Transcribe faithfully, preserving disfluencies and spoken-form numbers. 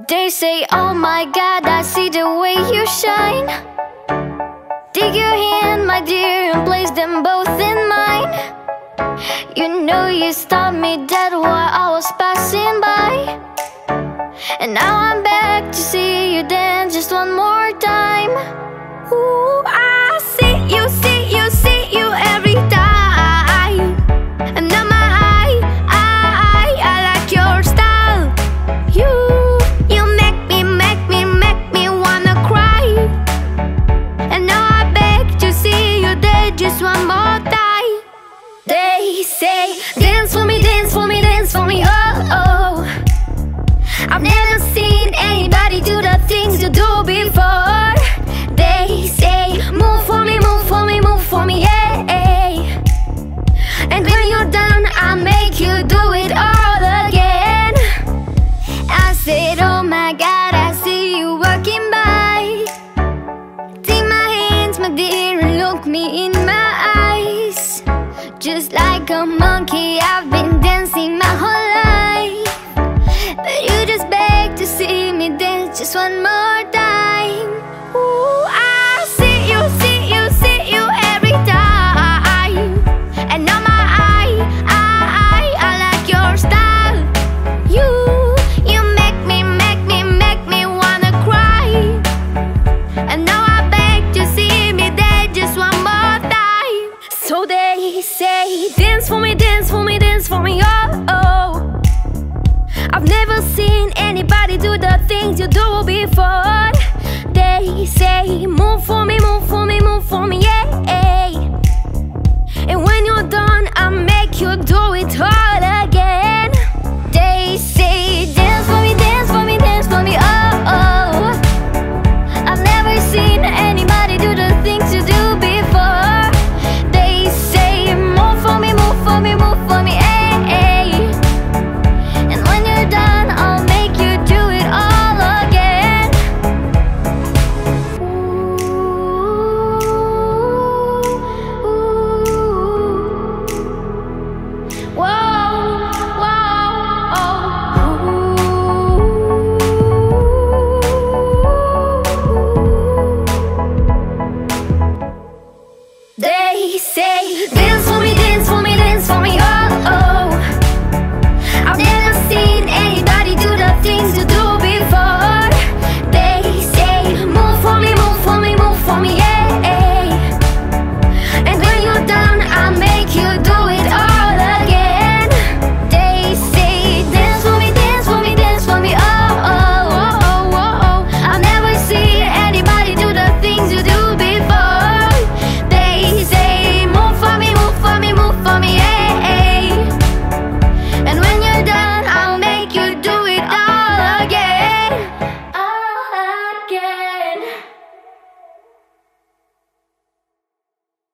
They say, oh my God, I see the way you shine. Take your hand, my dear, and place them both in mine. You know you stopped me dead while I was passing by. And now I'm back to see you dance just one more time. Ooh, I see you, see you, see you every time. And now my eye, I, I like your style. You, you make me, make me, make me wanna cry. And now I beg to see you there just one more time. They say, dance for me, dance for me, dance for me, oh, oh. I've never seen anybody do the things you do before. They say, move for me, move for me, move for me, yeah, yeah. And when you're done, I'll make you do it all again. I said, oh my God, I see you walking by. Take my hands, my dear, and look me in my eyes. Just like a monkey, I've been dancing my whole life. But you just beg to see me dance just one more time. Ooh, I see you, see you, see you every time. And now my eye, I, I, I like your style. You, you make me, make me, make me wanna cry. And now I beg to see me there just one more time. So they say, dance for me, dance for me, dance for me, oh, oh. I've never seen anybody do the things you do before. They say, move for me, move for me,